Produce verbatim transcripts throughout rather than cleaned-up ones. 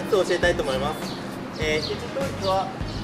立を教えたいと思います。えー、肘倒立は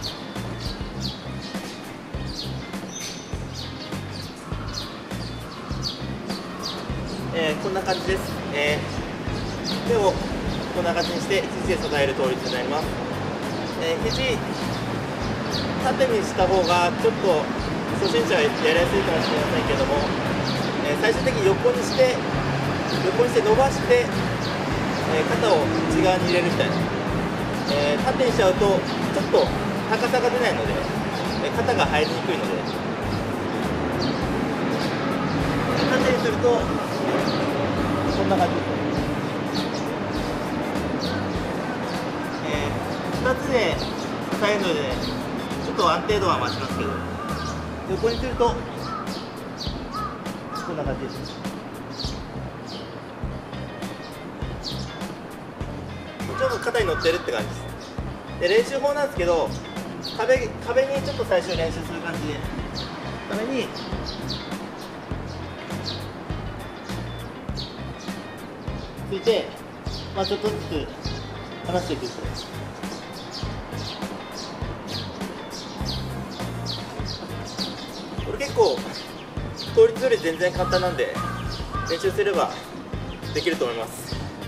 えー、こんな感じです。えー、手をこんな感じにして肘で支える倒立になります。えー、肘縦にした方がちょっと初心者はやりやすいかもしれませんけども、えー、最終的に横にして横にして伸ばして、えー、肩を内側に入れるみたいな、えー、縦にしちゃうとちょっと高さが出ないので、えー、肩が入りにくいので、縦にするとこんな感じです。えー、ふたつで支えるので、ね、ちょっと安定度は増しますけど、横にするとこんな感じです。ちょっと肩に乗ってるって感じです。で、練習法なんですけど、壁壁にちょっと最初練習する感じで、壁について、まあ、ちょっとずつ離していく。これ結構倒立より全然簡単なんで、練習すればできると思います。